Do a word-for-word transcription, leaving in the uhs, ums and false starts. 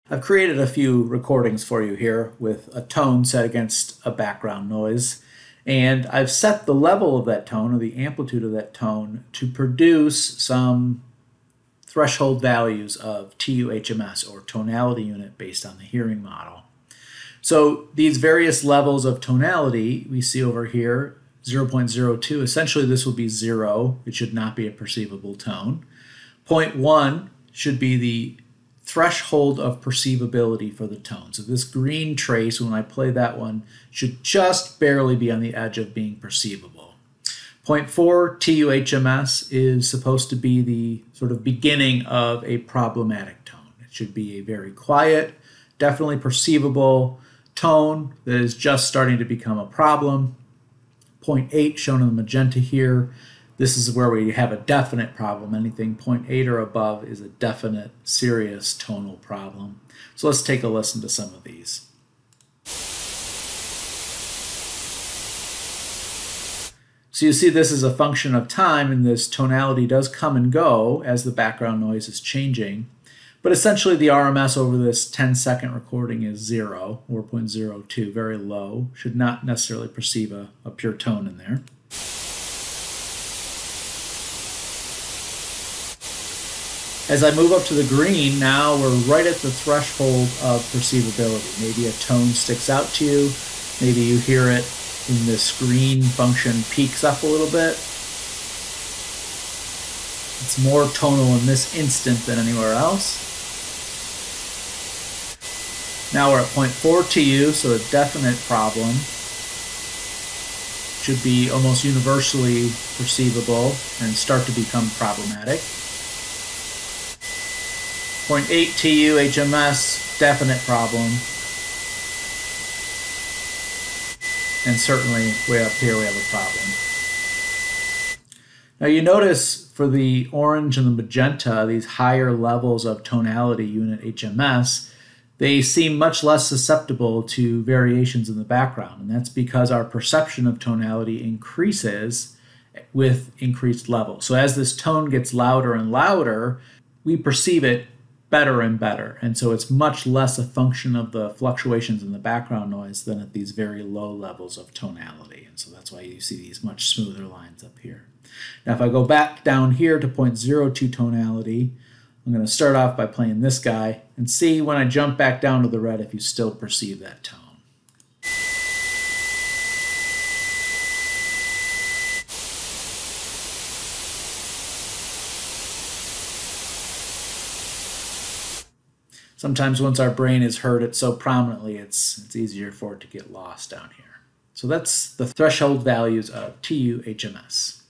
I've created a few recordings for you here with a tone set against a background noise, and I've set the level of that tone or the amplitude of that tone to produce some threshold values of T U H M S or tonality unit based on the hearing model. So these various levels of tonality we see over here, zero point zero two, essentially this will be zero. It should not be a perceivable tone. zero point one should be the threshold of perceivability for the tone. So this green trace, when I play that one, should just barely be on the edge of being perceivable. zero point four T U H M S is supposed to be the sort of beginning of a problematic tone. It should be a very quiet, definitely perceivable tone that is just starting to become a problem. zero point eight shown in the magenta here. This is where we have a definite problem. Anything zero point eight or above is a definite, serious tonal problem. So let's take a listen to some of these. So you see this is a function of time, and this tonality does come and go as the background noise is changing. But essentially the R M S over this ten second recording is zero, zero point zero two, very low. Should not necessarily perceive a, a pure tone in there. As I move up to the green, now we're right at the threshold of perceivability. Maybe a tone sticks out to you. Maybe you hear it in this green function peaks up a little bit. It's more tonal in this instant than anywhere else. Now we're at zero point four T U, so a definite problem. Should be almost universally perceivable and start to become problematic. zero point eight T U H M S, definite problem. And certainly way up here we have a problem. Now you notice for the orange and the magenta, these higher levels of tonality unit H M S, they seem much less susceptible to variations in the background. And that's because our perception of tonality increases with increased level. So as this tone gets louder and louder, we perceive it better and better, and so it's much less a function of the fluctuations in the background noise than at these very low levels of tonality, and so that's why you see these much smoother lines up here. Now if I go back down here to zero point zero two tonality, I'm going to start off by playing this guy and see when I jump back down to the red if you still perceive that tone. Sometimes once our brain has heard it so prominently, it's, it's easier for it to get lost down here. So that's the threshold values of T U H M S.